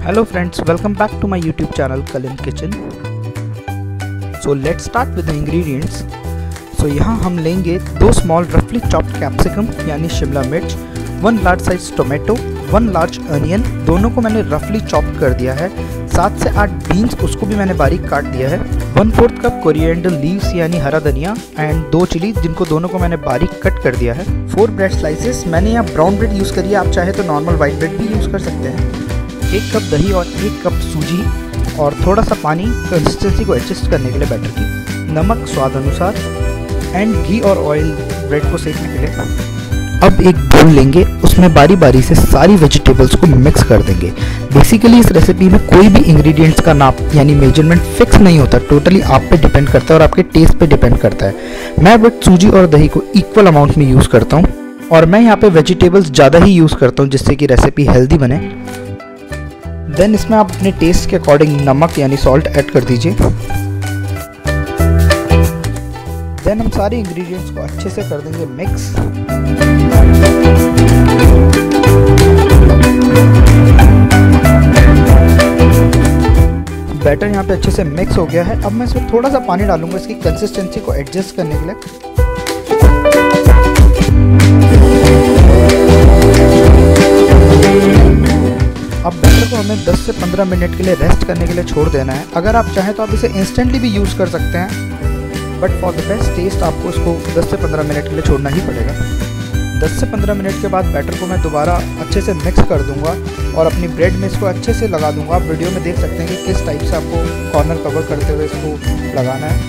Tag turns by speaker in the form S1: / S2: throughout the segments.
S1: Hello friends, welcome back to my YouTube channel Kalin Kitchen. So let's start with the ingredients. So यहाँ हम लेंगे 2 small roughly chopped capsicum यानी शिमला मिर्च, 1 large size tomato, 1 large onion, दोनों को मैंने roughly chop कर दिया है। 7 से 8 बीन्स, उसको भी मैंने बारीक काट दिया है। 1/4 कप कोरिएंडर लीव्स यानी हरा धनिया एंड 2 चिली, जिनको दोनों को मैंने बारीक कट कर दिया है। 4 ब्रेड स्लाइसेस, मैंने यहाँ ब्राउन ब्रेड यूज़ करी है, आप चाहे तो नॉर्मल वाइट ब्रेड भी यूज़ कर सकते हैं। 1 कप दही और 1 कप सूजी और थोड़ा सा पानी कंसिस्टेंसी को एडजस्ट करने के लिए बैटर की, नमक स्वाद अनुसार एंड घी और ऑयल ब्रेड को सेकने के लिए। अब एक बोल लेंगे, उसमें बारी बारी से सारी वेजिटेबल्स को मिक्स कर देंगे। बेसिकली इस रेसिपी में कोई भी इंग्रेडिएंट्स का नाप यानी मेजरमेंट फिक्स नहीं होता, टोटली आप पे डिपेंड करता है और आपके टेस्ट पे डिपेंड करता है। मैं बट सूजी और दही को इक्वल अमाउंट में यूज़ करता हूँ और मैं यहाँ पे वेजिटेबल्स ज़्यादा ही यूज़ करता हूँ जिससे कि रेसिपी हेल्दी बने। देन इसमें आप अपने टेस्ट के अकॉर्डिंग नमक यानी सॉल्ट ऐड कर दीजिए। देन हम सारे इंग्रेडिएंट्स को अच्छे से कर देंगे मिक्स। बैटर यहाँ पे अच्छे से मिक्स हो गया है। अब मैं इसमें थोड़ा सा पानी डालूंगा इसकी कंसिस्टेंसी को एडजस्ट करने के लिए। अब बैटर को हमें 10 से 15 मिनट के लिए रेस्ट करने के लिए छोड़ देना है। अगर आप चाहें तो आप इसे इंस्टेंटली भी यूज़ कर सकते हैं, but for the best taste आपको इसको 10 से 15 मिनट के लिए छोड़ना ही पड़ेगा। 10 से 15 मिनट के बाद बैटर को मैं दोबारा अच्छे से मिक्स कर दूंगा और अपनी ब्रेड में इसको अच्छे से लगा दूंगा। आप वीडियो में देख सकते हैं कि किस टाइप से आपको कॉर्नर कवर करते हुए इसको लगाना है।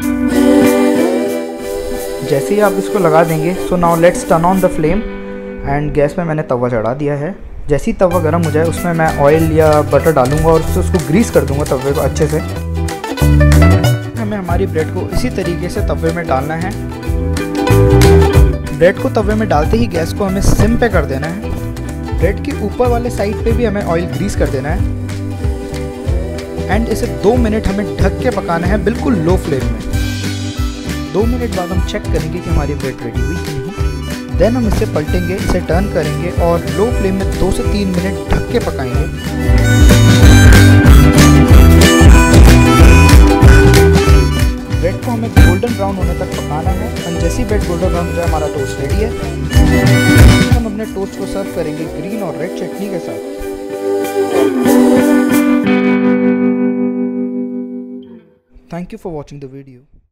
S1: जैसे ही आप इसको लगा देंगे, so now let's turn on the flame and gas में मैंने तवा चढ़ा दिया है। जैसे ही तवा गर्म हो जाए उसमें मैं ऑयल या बटर डालूंगा और उसको ग्रीस कर दूंगा तवे को अच्छे से। हमें हमारी ब्रेड को इसी तरीके से तवे में डालना है। ब्रेड को तवे में डालते ही गैस को हमें सिम पे कर देना है। ब्रेड के ऊपर वाले साइड पे भी हमें ऑयल ग्रीस कर देना है एंड इसे 2 मिनट हमें ढक के पकाना है बिल्कुल लो फ्लेम में। 2 मिनट बाद हम चेक करेंगे कि हमारी ब्रेड रेडी हुई कि नहीं। देन हम इसे पलटेंगे, इसे टर्न करेंगे और लो फ्लेम में 2 से 3 मिनट ढक के पकाएंगे। ब्रेड को हमें गोल्डन ब्राउन होने तक पकाना है और जैसे ही ब्रेड गोल्डन ब्राउन हो जाए हमारा टोस्ट रेडी है। हम अपने टोस्ट को सर्व करेंगे ग्रीन और रेड चटनी के साथ। Thank you for watching the video.